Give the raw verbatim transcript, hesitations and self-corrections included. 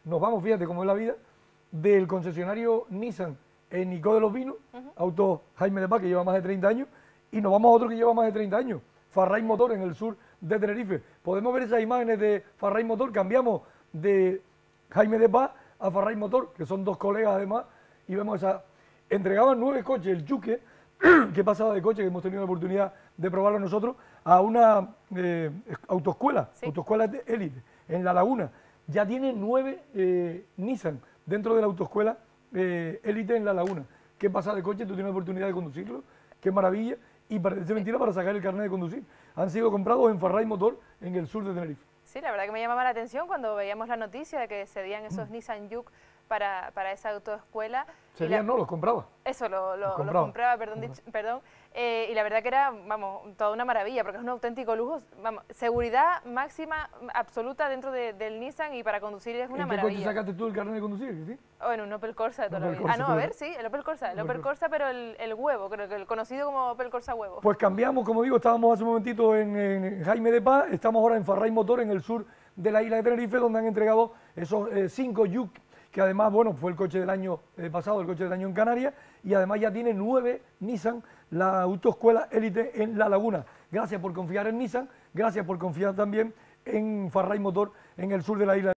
nos vamos, fíjate cómo es la vida, del concesionario Nissan en Nicó de los Vinos, uh-huh. Auto Jaime de Paz, que lleva más de treinta años, y nos vamos a otro que lleva más de treinta años, Farray Motor, en el sur de Tenerife. Podemos ver esas imágenes de Farray Motor, cambiamos de Jaime de Paz a Farray Motor, que son dos colegas además, y vemos esa... Entregaban nueve coches, el Yuque, que pasaba de coche, que hemos tenido la oportunidad de probarlo nosotros, a una eh, autoescuela, sí. autoescuela de élite, en La Laguna. Ya tiene nueve eh, Nissan dentro de la autoescuela eh, élite en La Laguna. ¿Qué pasa de coche? Tú tienes la oportunidad de conducirlo, qué maravilla, y parece mentira para sacar el carnet de conducir. Han sido comprados en Farray Motor, en el sur de Tenerife. Sí, la verdad que me llamaba la atención cuando veíamos la noticia de que cedían esos mm. Nissan Juke para, para esa autoescuela. Serían, no, los compraba. Eso, lo, lo, los compraba, lo compraba, perdón. Dicho, perdón eh, y la verdad que era, vamos, toda una maravilla, porque es un auténtico lujo. Vamos, seguridad máxima, absoluta dentro de, del Nissan, y para conducir es una ¿En qué maravilla. coche sacaste tú el carnet de conducir? ¿Sí? Oh, en un Opel Corsa de toda la vida. Corsa, Ah, no, pero... a ver, sí, el Opel Corsa, el Opel Corsa, pero el, el huevo, creo que el conocido como Opel Corsa huevo. Pues cambiamos, como digo, estábamos hace un momentito en, en Jaime de Paz, estamos ahora en Farray Motor, en el sur de la isla de Tenerife, donde han entregado esos eh, cinco Juke, que además, bueno, fue el coche del año eh, pasado, el coche del año en Canarias, y además ya tiene nueve Nissan, la autoescuela élite en La Laguna. Gracias por confiar en Nissan, gracias por confiar también en Farray Motor, en el sur de la isla.